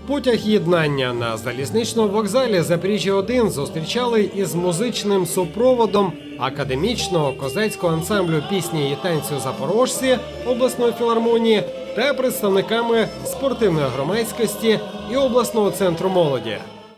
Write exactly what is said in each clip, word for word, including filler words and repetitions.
Потяг єднання на залізничному вокзалі Запоріжжя один зустрічали із музичним супроводом академічного козацького ансамблю пісні і танцю «Запорожці» обласної філармонії та представниками спортивної громадськості і обласного центру молоді.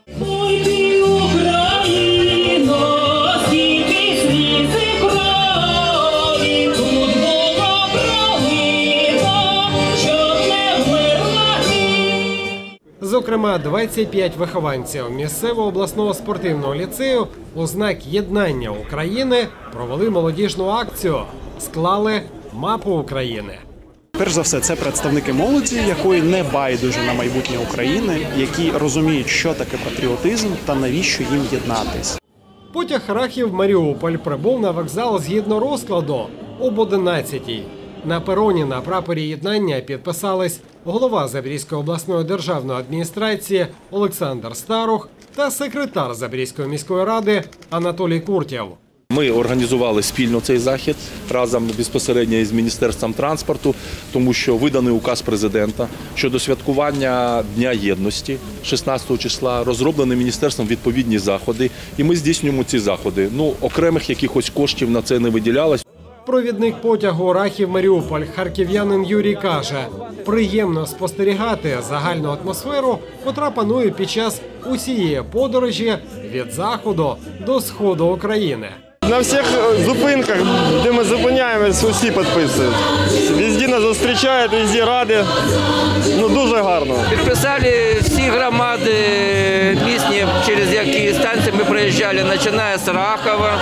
Зокрема, двадцять п'ять вихованців місцевого обласного спортивного ліцею у знак єднання України провели молодіжну акцію, склали мапу України. Перш за все, це представники молоді, якої не байдуже на майбутнє України, які розуміють, що таке патріотизм та навіщо їм єднатись. Потяг Рахів-Маріуполь прибув на вокзал згідно розкладу об одинадцятій. На пероні на прапорі єднання підписались голова Запорізької обласної державної адміністрації Олександр Старух та секретар Запорізької міської ради Анатолій Куртєв. Ми організували спільно цей захід разом безпосередньо із Міністерством транспорту, тому що виданий указ президента щодо святкування Дня єдності шістнадцятого числа, розроблені міністерством відповідні заходи, і ми здійснюємо ці заходи. Ну, окремих якихось коштів на це не виділялось. Провідник потягу Рахів-Маріуполь харків'янин Юрій каже, приємно спостерігати загальну атмосферу, котра панує під час усієї подорожі від заходу до сходу України. На всіх зупинках, де ми зупиняємось, усі підписують. Везде нас зустрічають, везде раді. Ну, дуже гарно. Підписали всі громади місні, через які станції ми проїжджали, починає з Рахова,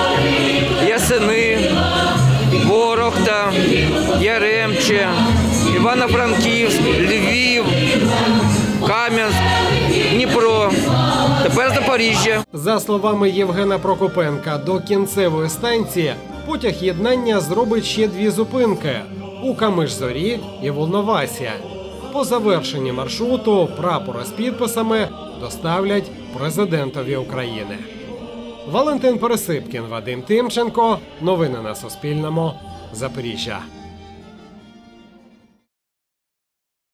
Ясени, Ворохта, Яремче, Івано-Франківськ, Львів, Кам'янськ, Дніпро, тепер Запоріжжя. За словами Євгена Прокопенка, до кінцевої станції потяг єднання зробить ще дві зупинки – у Камиш-Зорі і Волновасі. По завершенні маршруту прапори з підписами доставлять президентові України. Валентин Пересипкін, Вадим Тимченко. Новини на Суспільному. Запоріжжя.